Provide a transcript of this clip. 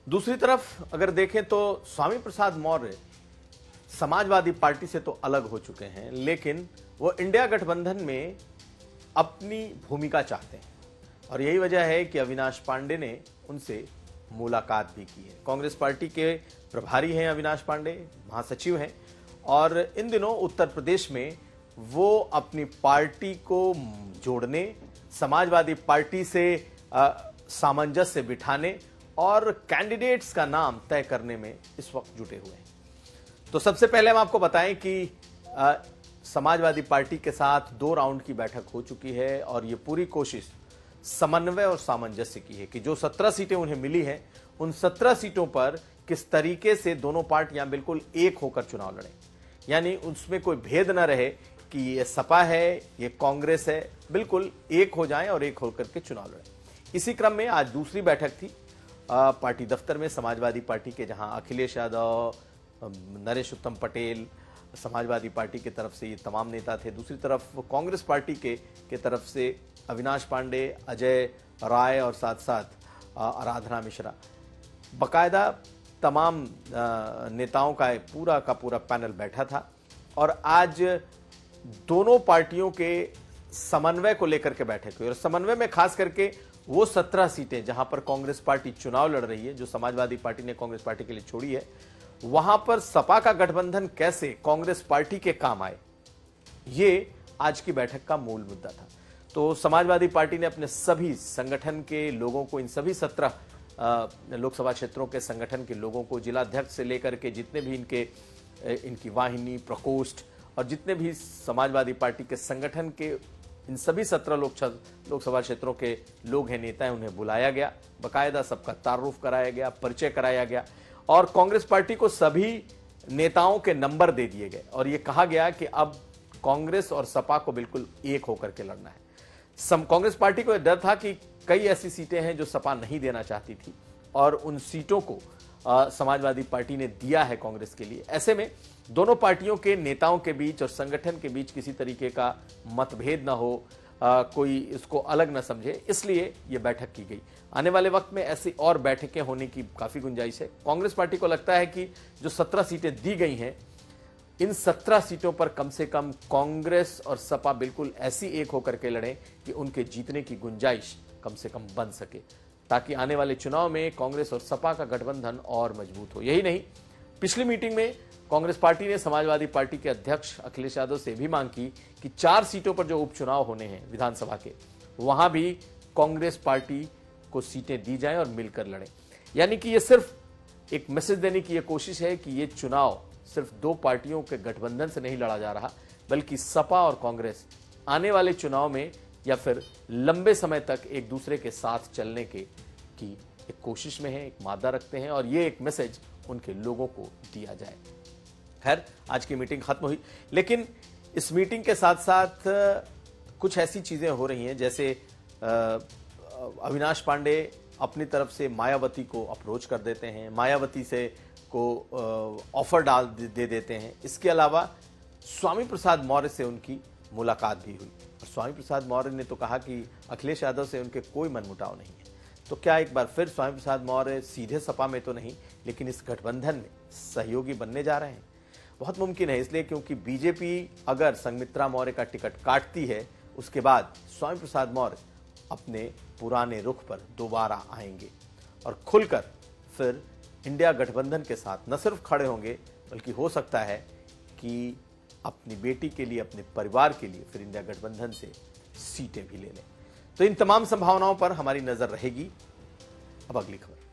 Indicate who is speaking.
Speaker 1: दूसरी तरफ अगर देखें तो स्वामी प्रसाद मौर्य समाजवादी पार्टी से तो अलग हो चुके हैं, लेकिन वो इंडिया गठबंधन में अपनी भूमिका चाहते हैं और यही वजह है कि अविनाश पांडे ने उनसे मुलाकात भी की है। कांग्रेस पार्टी के प्रभारी हैं अविनाश पांडे, महासचिव हैं और इन दिनों उत्तर प्रदेश में वो अपनी पार्टी को जोड़ने, समाजवादी पार्टी से सामंजस्य बिठाने और कैंडिडेट्स का नाम तय करने में इस वक्त जुटे हुए हैं। तो सबसे पहले हम आपको बताएं कि समाजवादी पार्टी के साथ 2 राउंड की बैठक हो चुकी है और ये पूरी कोशिश समन्वय और सामंजस्य की है कि जो 17 सीटें उन्हें मिली हैं, उन 17 सीटों पर किस तरीके से दोनों पार्टियां बिल्कुल एक होकर चुनाव लड़ें, यानी उसमें कोई भेद न रहे कि ये सपा है, ये कांग्रेस है, बिल्कुल एक हो जाएं और एक होकर के चुनाव लड़ें। इसी क्रम में आज दूसरी बैठक थी पार्टी दफ्तर में समाजवादी पार्टी के, जहां अखिलेश यादव, नरेश उत्तम पटेल समाजवादी पार्टी की तरफ से ये तमाम नेता थे, दूसरी तरफ कांग्रेस पार्टी के तरफ से अविनाश पांडे, अजय राय और साथ साथ आराधना मिश्रा, बकायदा तमाम नेताओं का पूरा पैनल बैठा था और आज दोनों पार्टियों के समन्वय को लेकर के बैठक हुई और समन्वय में खास करके वो 17 सीटें जहां पर कांग्रेस पार्टी चुनाव लड़ रही है, जो समाजवादी पार्टी ने कांग्रेस पार्टी के लिए छोड़ी है, वहां पर सपा का गठबंधन कैसे कांग्रेस पार्टी के काम आए, ये आज की बैठक का मूल मुद्दा था। तो समाजवादी पार्टी ने अपने सभी संगठन के लोगों को, इन सभी 17 लोकसभा क्षेत्रों के संगठन के लोगों को, जिलाध्यक्ष से लेकर के जितने भी इनकी वाहिनी, प्रकोष्ठ और जितने भी समाजवादी पार्टी के संगठन के इन सभी 17 लोकसभा क्षेत्रों के लोग हैं, नेता हैं, उन्हें बुलाया गया, बकायदा सबका तारुफ कराया गया, परिचय कराया गया और कांग्रेस पार्टी को सभी नेताओं के नंबर दे दिए गए और यह कहा गया कि अब कांग्रेस और सपा को बिल्कुल एक होकर के लड़ना है। कांग्रेस पार्टी को डर था कि कई ऐसी सीटें हैं जो सपा नहीं देना चाहती थी और उन सीटों को समाजवादी पार्टी ने दिया है कांग्रेस के लिए। ऐसे में दोनों पार्टियों के नेताओं के बीच और संगठन के बीच किसी तरीके का मतभेद ना हो, कोई इसको अलग ना समझे, इसलिए यह बैठक की गई। आने वाले वक्त में ऐसी और बैठकें होने की काफी गुंजाइश है। कांग्रेस पार्टी को लगता है कि जो 17 सीटें दी गई हैं, इन 17 सीटों पर कम से कम कांग्रेस और सपा बिल्कुल ऐसी एक होकर के लड़ें कि उनके जीतने की गुंजाइश कम से कम बन सके, ताकि आने वाले चुनाव में कांग्रेस और सपा का गठबंधन और मजबूत हो। यही नहीं, पिछली मीटिंग में कांग्रेस पार्टी ने समाजवादी पार्टी के अध्यक्ष अखिलेश यादव से भी मांग की कि 4 सीटों पर जो उपचुनाव होने हैं विधानसभा के, वहां भी कांग्रेस पार्टी को सीटें दी जाएं और मिलकर लड़ें। यानी कि यह सिर्फ एक मैसेज देने की यह कोशिश है कि यह चुनाव सिर्फ 2 पार्टियों के गठबंधन से नहीं लड़ा जा रहा, बल्कि सपा और कांग्रेस आने वाले चुनाव में या फिर लंबे समय तक एक दूसरे के साथ चलने की एक कोशिश में है, एक मादा रखते हैं और ये एक मैसेज उनके लोगों को दिया जाए। खैर, आज की मीटिंग खत्म हुई, लेकिन इस मीटिंग के साथ साथ कुछ ऐसी चीजें हो रही हैं, जैसे अविनाश पांडे अपनी तरफ से मायावती को अप्रोच कर देते हैं, मायावती से को ऑफर दे देते हैं। इसके अलावा स्वामी प्रसाद मौर्य से उनकी मुलाकात भी हुई और स्वामी प्रसाद मौर्य ने तो कहा कि अखिलेश यादव से उनके कोई मनमुटाव नहीं है। तो क्या एक बार फिर स्वामी प्रसाद मौर्य सीधे सपा में तो नहीं, लेकिन इस गठबंधन में सहयोगी बनने जा रहे हैं? बहुत मुमकिन है, इसलिए क्योंकि बीजेपी अगर संघमित्रा मौर्य का टिकट काटती है, उसके बाद स्वामी प्रसाद मौर्य अपने पुराने रुख पर दोबारा आएंगे और खुलकर फिर इंडिया गठबंधन के साथ न सिर्फ खड़े होंगे, बल्कि हो सकता है कि अपनी बेटी के लिए, अपने परिवार के लिए फिर इंडिया गठबंधन से सीटें भी ले लें। तो इन तमाम संभावनाओं पर हमारी नजर रहेगी। अब अगली खबर।